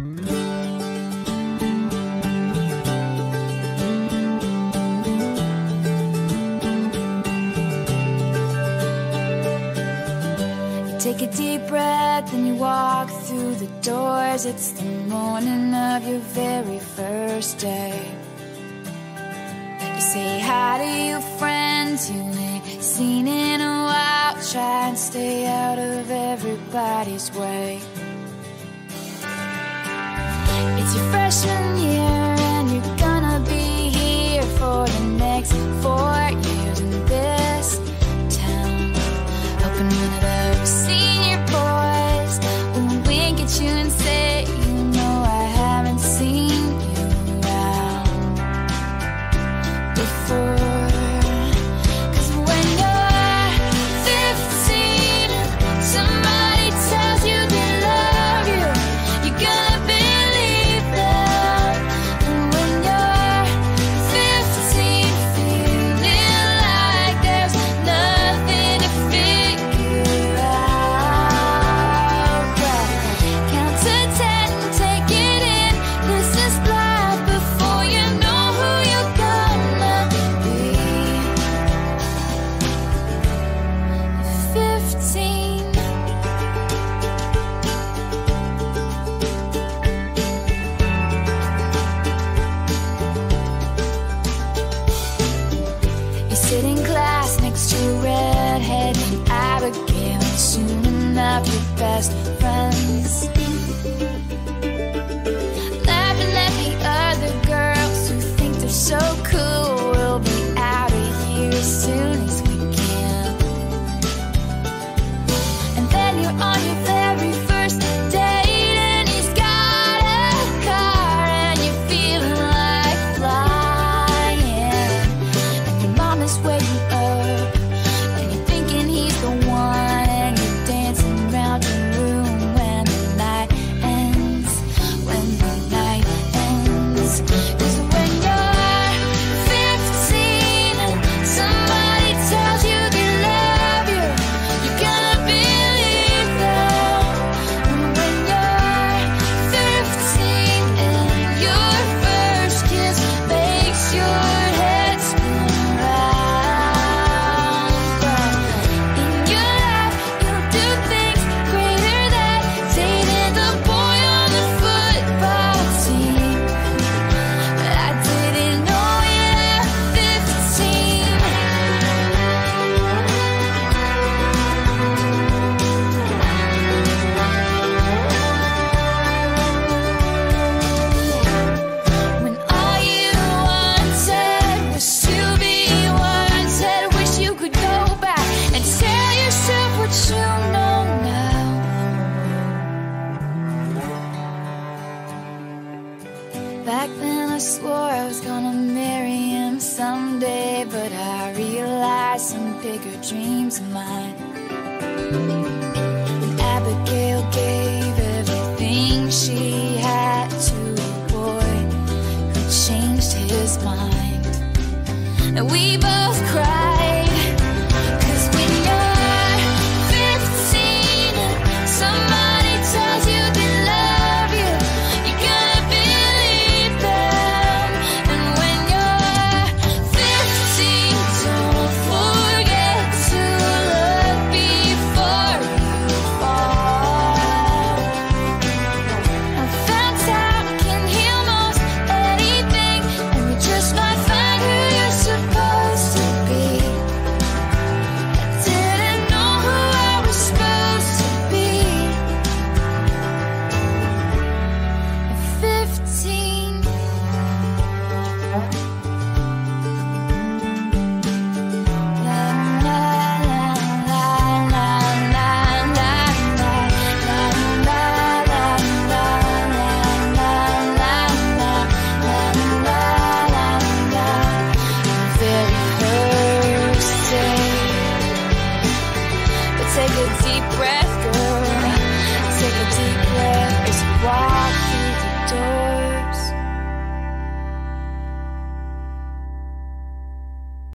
Take a deep breath and you walk through the doors. It's the morning of your very first day. You say hi to your friends you ain't seen in a while. Try and stay out of everybody's way. It's your freshman year and you're gonna be here for the next 4 years in this town. Hoping one of those senior boys will wink at you and say, you know I haven't seen you around before. Sit in class next to a redhead named Abigail, and soon enough your best friends. Laughing at the other girls who think they're so cool. We'll be out of here as soon as we can. And then you're on your very first date and he's got a car and you're feeling like flying. And your mom is waiting up and you're thinking he's the one, and you're dancing around your room when the night ends, when the night ends. 'Cause when you're 15 and somebody tells you they love you, you're gonna believe them. And when you're 15 and your first kiss makes your head spin around. But in your life you'll do things greater than dating the boy on the football team. But I didn't know you at 15. When all you wanted was to be wanted, wish you could go back and tell yourself what you know now. Back then I swore I was gonna marry him someday, but I realized some bigger dreams of mine. And Abigail gave everything she had to a boy who changed his mind. And we both cried. 'Cause when you're 15 and somebody tells you they love you, you're gonna believe them. And when you're 15, don't forget to look before you fall. I found out can heal most anything, and you just might find who you're supposed to be. I didn't know who I was supposed to be at 15. La la la la la la la la la la la la. Very first day. But take a deep breath